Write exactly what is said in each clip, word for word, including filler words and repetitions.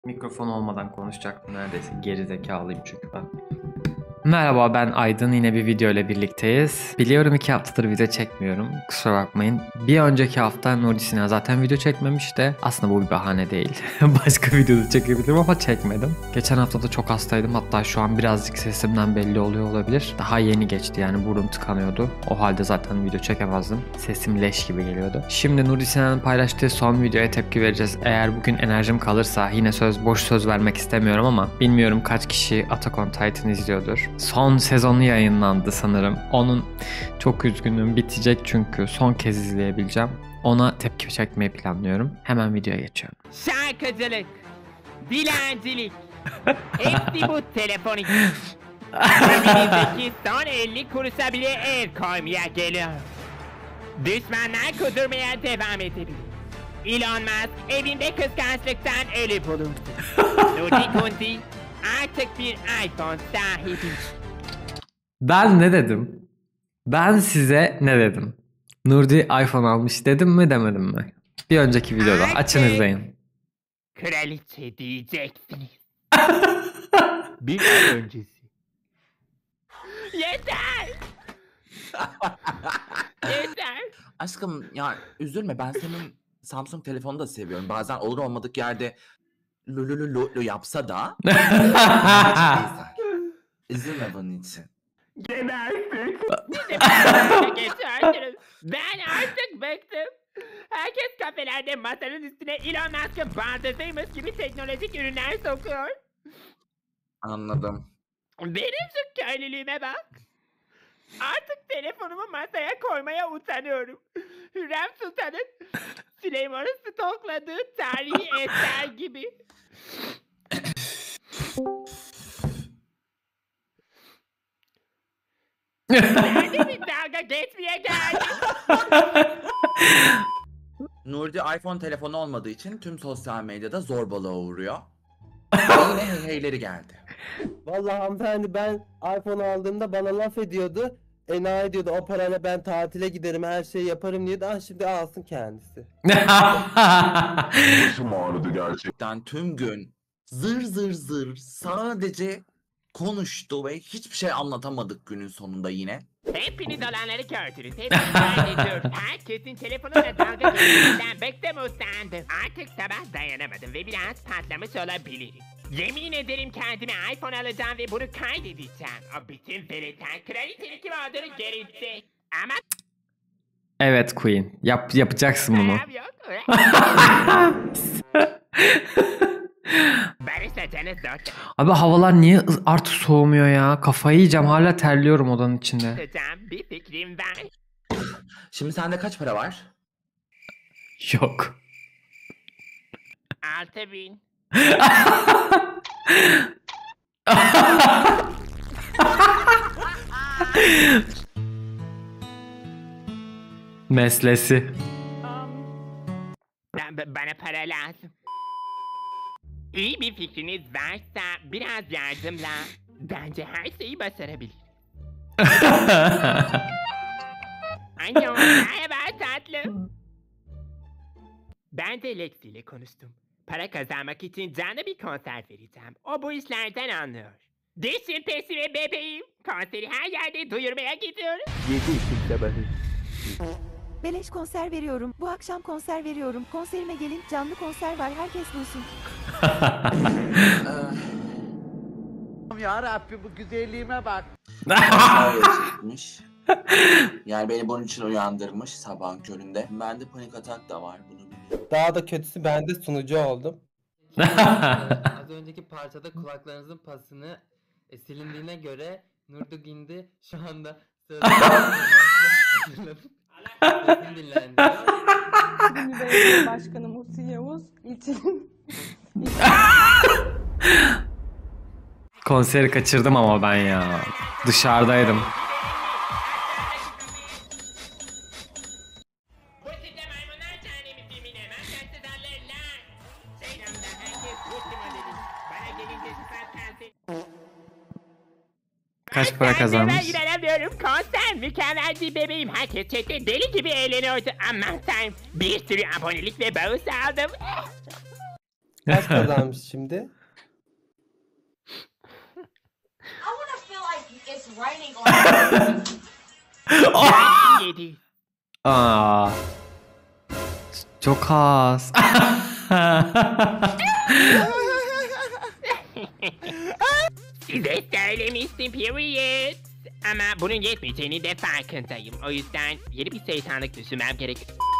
Mikrofon olmadan konuşacaktım neredeyse. Geri zekalıyım çünkü ben. Merhaba, ben Aydın, yine bir video ile birlikteyiz. Biliyorum iki haftadır video çekmiyorum, kusura bakmayın. Bir önceki hafta Nuri Sina zaten video çekmemişti. Aslında bu bir bahane değil. Başka videoda çekebilirim ama çekmedim. Geçen hafta da çok hastaydım, hatta şu an birazcık sesimden belli oluyor olabilir. Daha yeni geçti, yani burnum tıkanıyordu. O halde zaten video çekemezdim. Sesim leş gibi geliyordu. Şimdi Nuri Sina'nın paylaştığı son videoya tepki vereceğiz. Eğer bugün enerjim kalırsa, yine söz boş söz vermek istemiyorum ama bilmiyorum kaç kişi Attack on Titan izliyordur. Son sezonu yayınlandı sanırım. Onun çok üzgünüm, bitecek çünkü son kez izleyebileceğim. Ona tepki çekmeyi planlıyorum. Hemen videoya geçiyorum. Şarkıcılık, dilencilik, hepsi bu telefonik. Cebinizdeki son elli kuruşa bile el koymaya geliyor. Düşmanlar kudurmaya devam edebilir. Elon Musk evinde kıskançlıktan ölüp olur. Nuri Kunti artık bir iPhone sahibi. Ben ne dedim? Ben size ne dedim? Nuri iPhone almış dedim mi demedim mi? Bir önceki videoda açın izleyin. Kraliçe diyeceksiniz. Bir ay öncesi. Yeter! Yeter! Aşkım ya üzülme, ben senin Samsung telefonu da seviyorum. Bazen olur olmadık yerde lulululu yapsa da üzülme bunun için. Gene artık. Siz geçersiniz. Ben artık bıktım. Herkes kafelerde masanın üstüne Elon Musk'ın bandızıymış gibi teknolojik ürünler sokuyor. Anladım. Benim şu köylülüğüme bak. Artık telefonumu masaya koymaya utanıyorum. Hürrem Sultan'ın Süleyman'ı stokladığı tarihi eser gibi. Nerede bir dalga geçmeye geldi? Nuri iPhone telefonu olmadığı için tüm sosyal medyada zorbalığa uğruyor. Yine hey heyleri geldi. Vallahi hanımefendi, ben iPhone aldığımda bana laf ediyordu. Enayi diyordu, o parayla ben tatile giderim, her şeyi yaparım diyordu. Ah, şimdi alsın kendisi. Başım ağrıdı gerçekten. Tüm gün zır zır zır sadece konuştu ve hiçbir şey anlatamadık günün sonunda yine. Hepiniz olanları gördünüz. Hepiniz kaydediyor. Herkesin telefonuna dalga geçmesinden bıktım usandım. Artık sabah dayanamadım ve biraz patlamış olabilirim. Yemin ederim kendime iPhone alacağım ve bunu kaydedeceğim. O bütün veletler kraliçenin kim olduğunu görünce. Ama Evet Queen, yap yapacaksın bunu. param yok. Barışacaksınız dostum. Abi havalar niye artık soğumuyor ya? Kafayı yiyeceğim, hala terliyorum odanın içinde. Tutacağım bir fikrim var. Şimdi sende kaç para var? Yok. Altı bin. Meslesi. Ben, b- bana para lazım. İyi bir fikriniz varsa biraz yardımla bence her şeyi başarabilir. Alo, merhaba tatlım. Ben de Lexi ile konuştum. Para kazanmak için canlı bir konser vereceğim. O bu işlerden anlıyor. Düşün pesime bebeğim. Konseri her yerde duyurmaya gidiyoruz. Yedi Ekim sabahı. Beleş konser veriyorum. Bu akşam konser veriyorum. Konserime gelin. Canlı konser var. Herkes duysun. Ya Rabbi, bu güzelliğime bak. Çekmiş. Yani beni bunun için uyandırmış sabahın köründe. Bende panik atak da var, bunu biliyorum. Daha da kötüsü, ben de sunucu oldum. Az önceki parçada kulaklarınızın pasını e, silindiğine göre Nurdugin'de şu anda sözlerini dinlendi. Belediye Başkanı Muhsin Yavuz ilçenin Konseri kaçırdım ama ben ya. Dışarıdaydım. Bu sizde maymunlar tanemi filmine makyajsız alırlar. Selamda herkes Muhsin dedi. Bana gelince süper kanser. Kaç para kazanmış? Ben inanamıyorum. Konser mükemmeldi bebeğim. Herkes chatte deli gibi eğleniyordu. Aman tanrım. Bir sürü abonelik ve bağış aldım. Kaç kazanmış şimdi? yedi. Aa. Çok az. Size söylemiştim period. Ama bunun yetmeyeceğini de farkındayım. O yüzden yeni bir şeytanlık düşünmem gerek.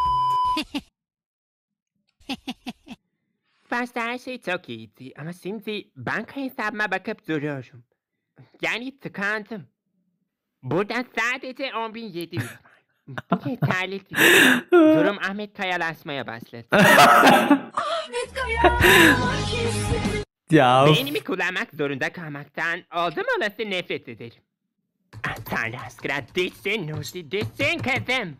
Başta her şey çok iyiydi ama şimdi banka hesabıma bakıp duruyorum. Yani tıkandım. Burada sadece on bin yedi yüz var. Bu yeterli değil. Durum Ahmet Kayalaşmaya başladı. Ya of. Beynimi kullanmak zorunda kalmaktan oldum olası nefret ederim. Ah, Tanrı aşkına düşsün Nursi, düşsün kızım.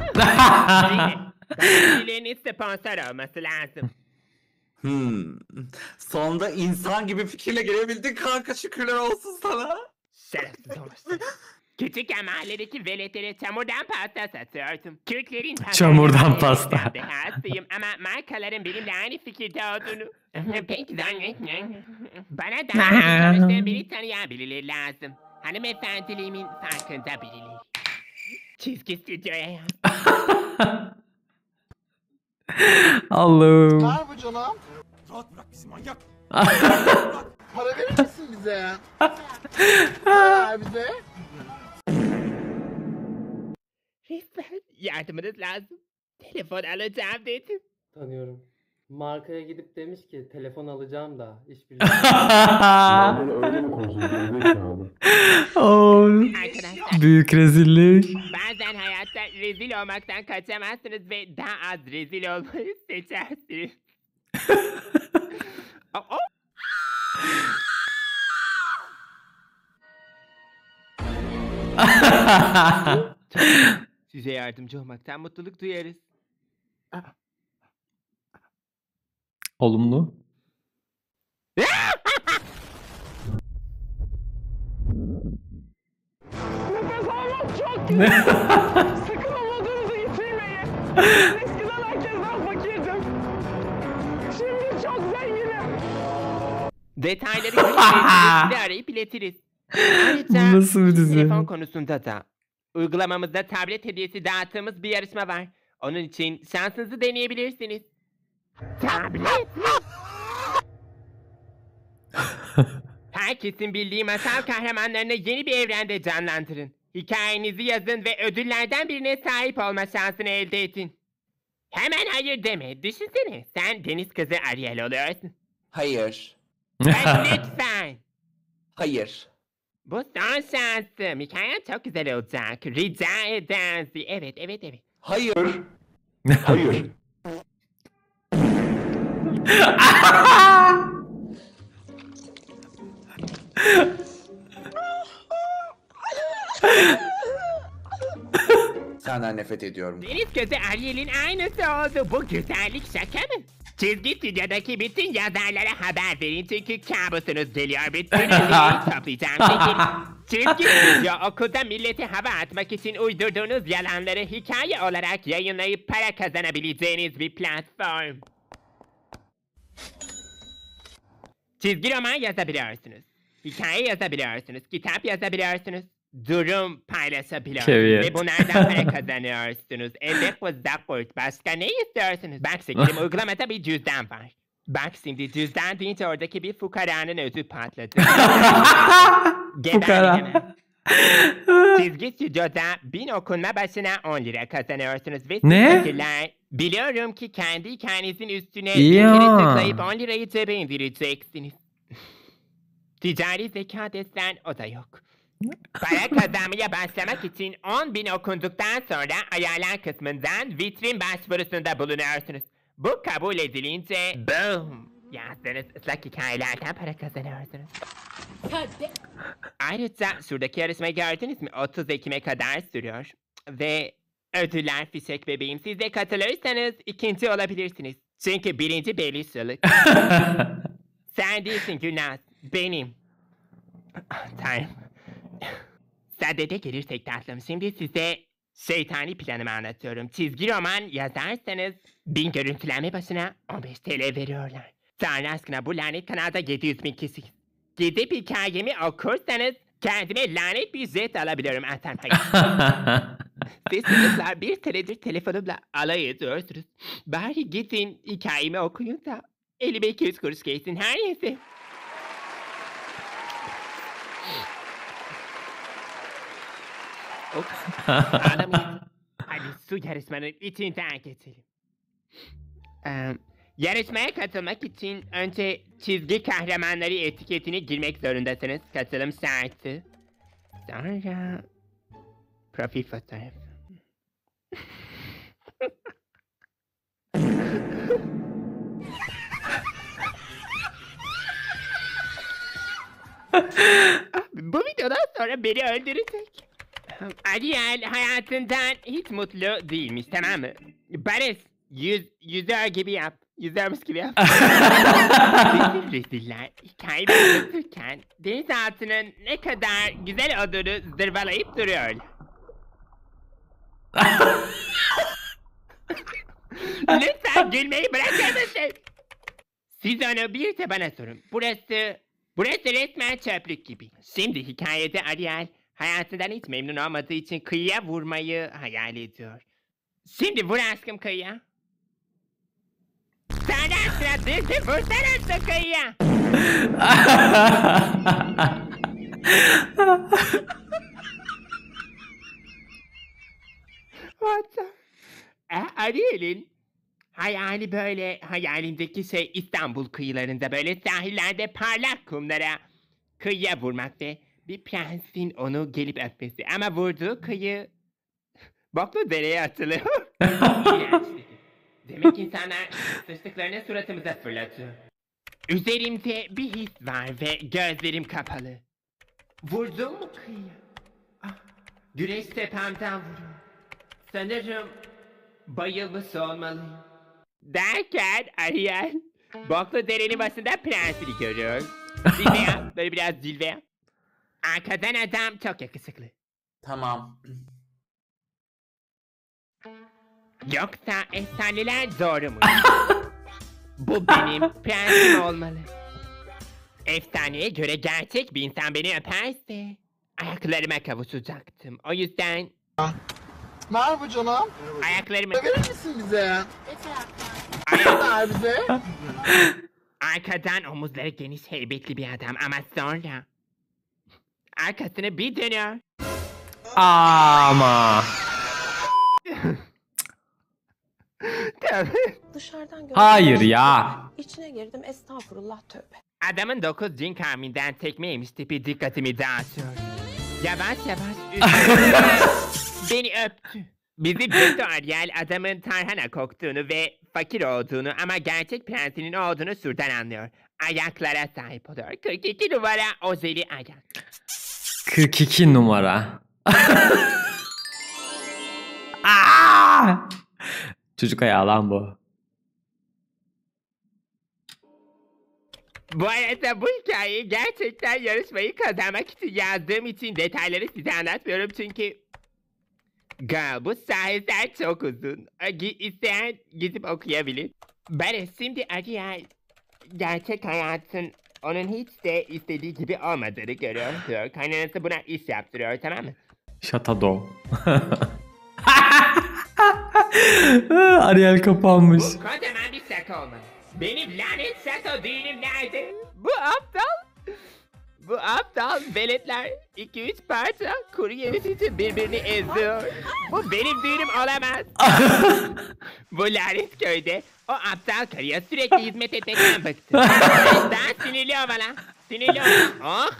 Birilerinin sponsor olması lazım. Hmm. Sonunda insan gibi fikirle gelebildin kanka, şükürler olsun sana. Şerefsiz olursun. Küçükken mahalledeki veletlere çamurdan pasta satıyordum. Kürklerin Çamurdan pasta. Hastayım ama markaların benimle aynı fikirde olduğunu pek zannetmiyorum. Bana daha önce tanıştığım biri tanıyan birileri lazım. Hanımefendiliğimin farkında birileri. Çizgi stüdyoya yaz. Allah'ım. Var bu canım. Rahat bırak bizi manyak. Para verir misin bize ya? Para ver bize. Resmen yardımınız lazım. Telefon alacağım dedim. Tanıyorum. Markaya gidip demiş ki telefon alacağım da hiçbir Oo, Arkadaşlar büyük rezillik. bazen hayatta rezil olmaktan kaçamazsınız ve daha az rezil olmayı seçersiniz. Oh, oh. Size yardımcı olmaktan mutluluk duyarız. Olumlu. Nefes almak çok güzel. Sakın umudunuzu yitirmeyin. Ben eskiden herkesten fakirdim. Şimdi çok zenginim. Detayları görüp arayıp iletiriz. Bu Ayrıca nasıl bir dizi? telefon konusunda da uygulamamızda tablet hediyesi dağıttığımız bir yarışma var. Onun için şansınızı deneyebilirsiniz. Tablet mi? Herkesin bildiği masal kahramanlarını yeni bir evrende canlandırın. Hikayenizi yazın ve ödüllerden birine sahip olma şansını elde edin. Hemen hayır deme. Düşünsene sen deniz kızı Ariel oluyorsun. Hayır. Ben lütfen. Hayır. Bu son şansım. Hikayen çok güzel olacak. Rica ederim. Evet, evet, evet. Hayır. Hayır. Senden nefret ediyorum. Deniz kızı Ariel'in aynısı oldu. Bu güzellik şaka mı? Çizgi stüdyodaki bütün yazarlara haber verin çünkü kabusunuz geliyor. Bütün ürünleri toplayacağım. Çekil. Çizgi stüdyo okulda millete hava atmak için uydurduğunuz yalanları hikaye olarak yayınlayıp para kazanabileceğiniz bir platform. Çizgi roman yazabiliyorsunuz. Hikaye yazabiliyorsunuz. Kitap yazabiliyorsunuz. Durum paylaşabiliyorsunuz. Keviyet. Ve bunlardan para kazanıyorsunuz. Evet bu zakurt. Başka ne istiyorsunuz? Bak şimdi uygulamada bir cüzdan var. Bak şimdi cüzdan deyince oradaki bir fukaranın özü patladı. Fukara. Geberdim. Çizgi stüdyoda bin okunma başına on lira kazanıyorsunuz. Ve Ne? siz fakirler, biliyorum ki kendi hikayenizin üstüne İyi bir kere ya. tıklayıp on lirayı cebe indireceksiniz. Ticari zeka desen o da yok. Para kazanmaya başlamak için on bin okunduktan sonra ayarlar kısmından vitrin başvurusunda bulunuyorsunuz. Bu kabul edilince boom yazdığınız ıslak hikayelerden para kazanıyorsunuz. Ayrıca şuradaki yarışmayı gördünüz mü? otuz Ekim'e kadar sürüyor. Ve ödüller fişek bebeğim. Siz de katılırsanız ikinci olabilirsiniz. Çünkü birinci belli sılık. Sen değilsin Gülnaz. Benim. Tanrım. Sadede gelirsek tatlım. Şimdi size şeytani planımı anlatıyorum. Çizgi roman yazarsanız bin görüntülenme başına on beş TL veriyorlar. Tanrı aşkına bu lanet kanalda yedi yüz bin kişi. Gidip hikayemi okursanız kendime lanet bir zevk alabiliyorum Atam Hayat. Siz çocuklar bir senedir telefonumla alay ediyorsunuz. Bari gidin hikayemi okuyun da elime iki yüz kuruş geçsin her neyse. Of, ağlamayın. Hadi su yarışmanın içinden geçelim. Ee, yarışmaya katılmak için önce çizgi kahramanları etiketini girmek zorundasınız. Katılım şartı. Sonra profil fotoğraf. Bu videodan sonra beni öldürecek. Ariel hayatından hiç mutlu değilmiş, tamam mı? Barış, yüz, yüzör gibi yap. Yüzörmüş gibi yap. Bizim reziller hikayeyi anlatırken denizaltının ne kadar güzel olduğunu zırvalayıp duruyorlar. Lütfen gülmeyi bırakır mısın? Siz onu bir de bana sorun. Burası, burası resmen çöplük gibi. Şimdi hikayede Ariel hayatından hiç memnun olmadığı için kıyıya vurmayı hayal ediyor. Şimdi vur aşkım kıyıya. Senden sıra düzgün vursana şu kıyıya. What the... E, Ariel'in hayali böyle, hayalindeki şey İstanbul kıyılarında böyle sahillerde parlak kumlara kıyıya vurmak ve bir prensin onu gelip öpmesi. Ama vurduğu kıyı boklu dereye atılıyor. Demek insanlar sıçtıklarını suratımıza fırlatıyor. Üzerimde bir his var ve gözlerim kapalı. Vurdum mu kıyıya? Ah, güneş tepemden vuruyor. Sanırım bayılmış olmalıyım. Derken Ariel boklu derenin başında prensini görüyor. Cilve yap, böyle biraz cilve yap. Arkadan adam çok yakışıklı. Tamam. Yoksa efsaneler doğru mu? Bu benim prensim olmalı. Efsaneye göre gerçek bir insan beni öperse ayaklarıma kavuşacaktım. O yüzden Merhaba canım. ayaklarımı... Verir misin bize ya? Ayak... Ver bize. Arkadan omuzları geniş heybetli bir adam ama sonra... Arkasını bir dönüyor. Ama. Dışarıdan gördüm. Hayır ya. İçine girdim, estağfurullah, tövbe. Adamın dokuz cin kavminden tekme yemiş tipi dikkatimi dağıtıyor. Yavaş yavaş üstüne beni öptü. Bizi Beto Ariel adamın tarhana koktuğunu ve fakir olduğunu ama gerçek prensinin olduğunu şuradan anlıyor. Ayaklara sahip oluyor. kırk iki numara ozeli ayak. kırk iki numara. Aa! Çocuk ayağı lan bu. Bu arada bu hikayeyi gerçekten yarışmayı kazanmak için yazdığım için detayları size anlatmıyorum çünkü... Girl, bu sahneler çok uzun. G- İsteyen gidip okuyabilir. Ben şimdi Ariel gerçek hayatın onun hiç de istediği gibi olmadığını görüyor. diyor. Kaynanası buna iş yaptırıyor, tamam mı? Şatado. Ariel kapanmış. Bu kocaman bir şaka olmalı. Benim lanet şato düğünüm nerede? Bu aptal... Bu aptal veletler iki üç parça kuru yemiş için birbirini eziyor. Bu benim düğünüm olamaz. Bu lanet köyde o aptal karıya sürekli hizmet etmekten bıktım. Ben sinirli ol bana. Sinirli ol. Oh.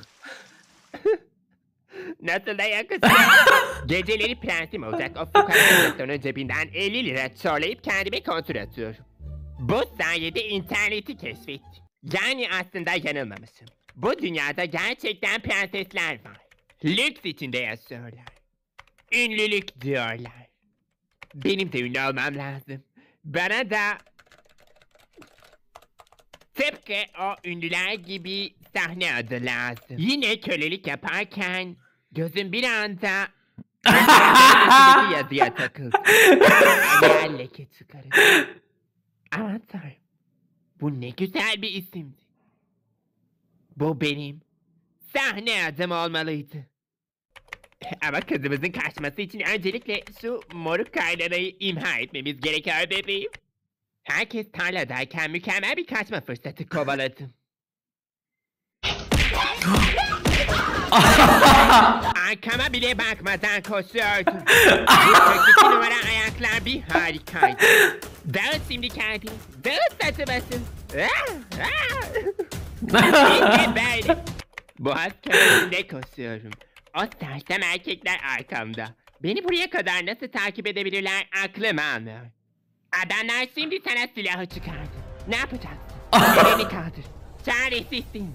Nasıl da yakışıyor. Geceleri prensim olacak o fukara cebinden elli lira çorlayıp kendime kontrol atıyorum. Bu sayede interneti keşfettim. Yani aslında yanılmamışım. Bu dünyada gerçekten prensesler var. Lüks içinde yaşıyorlar. Ünlülük diyorlar. Benim de ünlü olmam lazım. Bana da... Tıpkı o ünlüler gibi sahne adı lazım. Yine kölelik yaparken gözüm bir anda... yazıya takıldı. Ariel leke çıkarır. Aman tanrım. Bu ne güzel bir isimdi. Bu benim sahne adım olmalıydı. Ama kızımızın kaçması için öncelikle şu moruk kaynanayı imha etmemiz gerekiyor bebeğim. Herkes tarladayken mükemmel bir kaçma fırsatı kovaladım. Arkama bile bakmadan koşuyordum. kırk iki numara ayaklar bir harikaydı. Dağıt şimdi kendini. Dağıt saçı İşte böyle. Boğaz köprüsünde koşuyorum. O sersem erkekler arkamda. Beni buraya kadar nasıl takip edebilirler aklım almıyor. Adamlar şimdi sana silahı çıkardı. Ne yapacaksın? Elini kaldır. Çaresizsin.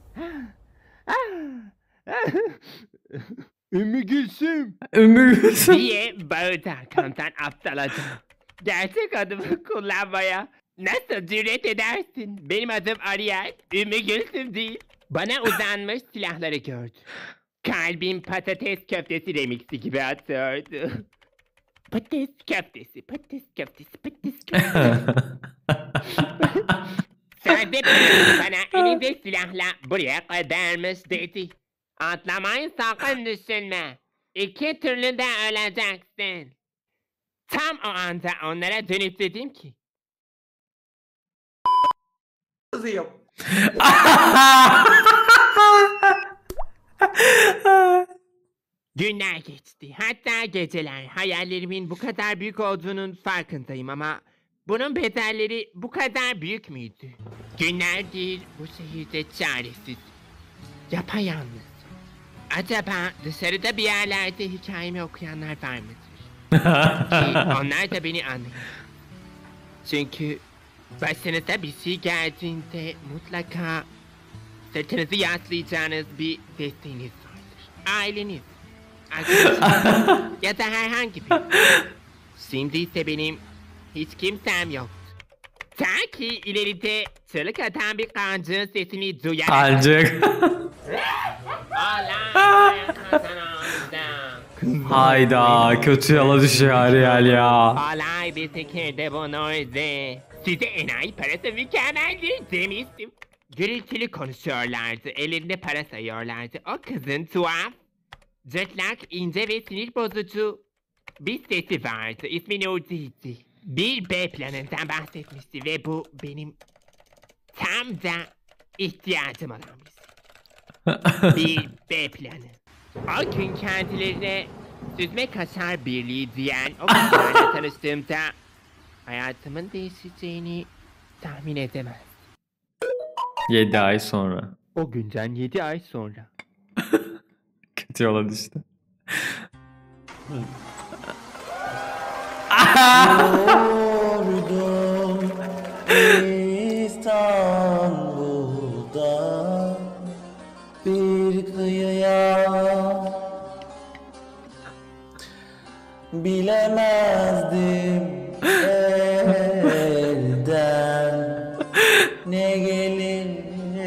Ümmü Gülsüm. Ümmü Gülsüm. diye bağırdı arkamdan aptal adam. Gerçek adımı kullanmaya nasıl cüret edersin? Benim adım Ariel. Ümmü Gülsüm değil. Bana uzanmış silahları gördü. Kalbim patates köftesi remixi gibi atıyordu. Patates köftesi, patates köftesi, patates köftesi. Sade bana elinde silahla buraya kadarmış dedi. Atlamayı sakın düşünme. İki türlü de öleceksin. Tam o anda onlara dönüp dedim ki. Günler geçti. Hatta geceler. Hayallerimin bu kadar büyük olduğunun farkındayım ama bunun bedelleri bu kadar büyük müydü? Günlerdir bu şehirde çaresiz, yapayalnız. Acaba dışarıda bir yerlerde hikayemi okuyanlar var mıdır? Ki onlar da beni anlayır. Çünkü başınıza bir şey geldiğinde mutlaka sırtınızı yaslayacağınız bir desteğiniz vardır. Aileniz, arkadaşınız ya da herhangi bir. Şimdi ise benim hiç kimsem yoktu. Ta ki ileride çığlık atan bir kancığın sesini duyarak... Kancık. Hayda, kötü yola düşüyor Ariel ya. Olay bir şekilde bunuydu. Size enayi parası mükemmeldir demiştim. Gürültülü konuşuyorlardı, ellerinde para sayıyorlardı. O kızın tuhaf, cırtlak, ince ve sinir bozucu bir sesi vardı. İsmi Nurdi'ydi. Bir B planından bahsetmişti ve bu benim tam da ihtiyacım olan bir şey. Bir B planı. O gün kendilerine Süzme Kaşar Birliği diyen o kızlarla tanıştığımda hayatımın değişeceğini tahmin edemez. yedi ay sonra. O günden yedi ay sonra. Kötü yola düştü. Yordum İstanbul'da bir kıyıya, bilemezdim elden ne gelir.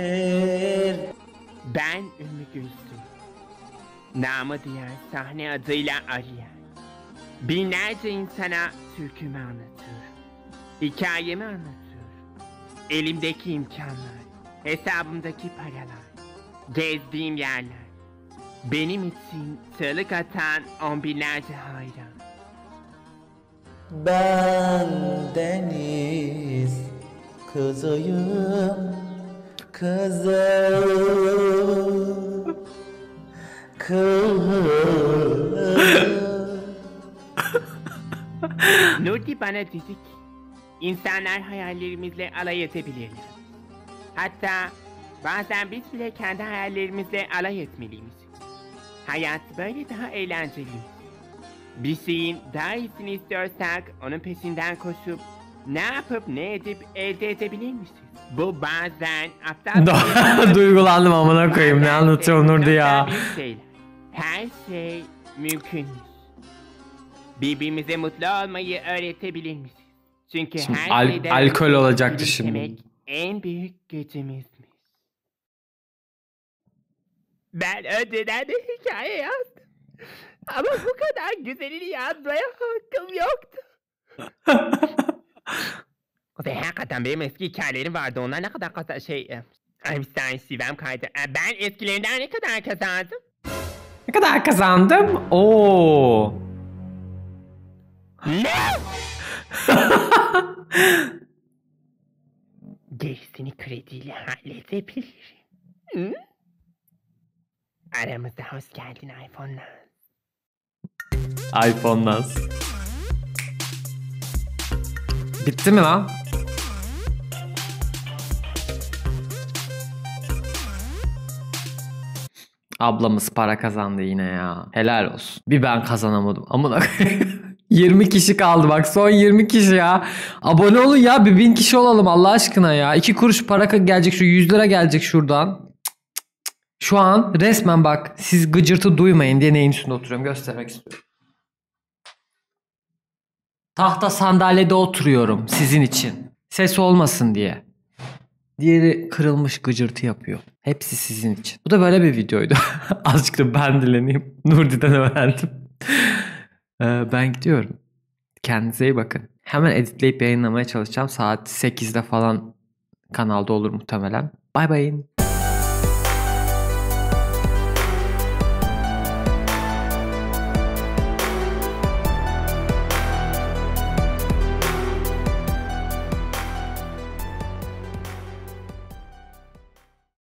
Ben Ümmü Gülsüm. Namı diğer sahne adıyla Ariel. Binlerce insana türkümü anlatıyor. Hikayemi anlatıyor. Elimdeki imkanlar, hesabımdaki paralar, gezdiğim yerler. Benim için çığlık atan on binlerce hayran. Ben deniz kızıyım, kızım, kızım. Nurdi bana dedi ki, insanlar hayallerimizle alay edebilirler. Hatta bazen biz bile kendi hayallerimizle alay etmeliyiz. Hayat böyle daha eğlenceli. Bir şeyin daha iyisini istiyorsak onun peşinden koşup ne yapıp ne edip elde edebilir misin? Bu bazen aptal bir Duygulandım amına koyayım, ne anlatıyor Nurdi ya. bir şeyler. Her şey mümkün. Birbirimize mutlu olmayı öğretebilir misin? Çünkü Şimdi her al- şeyden alkol önce olacaktı şimdi. gülümsemek en büyük gücümüzmüş. Ben önceden de hikaye yazdım. Ama bu kadar güzelini yazmaya hakkım yoktu. Kuzey hakikaten benim eski hikayelerim vardı. Onlar ne kadar kasa şey... e, Ay bir saniye şivem kaydı. E, Ben eskilerinden ne kadar kazandım? Ne kadar kazandım? Oo. Ne? Gerisini krediyle halledebilirim. Hı? Aramıza hoş geldin iPhone'lar. iPhone Naz. Bitti mi lan? Ablamız para kazandı yine ya. Helal olsun. Bir ben kazanamadım. Amına koyayım. yirmi kişi kaldı bak, son yirmi kişi ya. Abone olun ya, bir bin kişi olalım Allah aşkına ya. iki kuruş para gelecek, şu yüz lira gelecek şuradan. Şu an resmen bak, siz gıcırtı duymayın diye neyin üstünde oturuyorum göstermek istiyorum. Tahta sandalyede oturuyorum sizin için. Ses olmasın diye. Diğeri kırılmış gıcırtı yapıyor. Hepsi sizin için. Bu da böyle bir videoydu. Azıcık da ben dileneyim. Nurdi'den öğrendim. ee, ben gidiyorum. Kendinize iyi bakın. Hemen editleyip yayınlamaya çalışacağım. Saat sekizde falan kanalda olur muhtemelen. Bay bayın.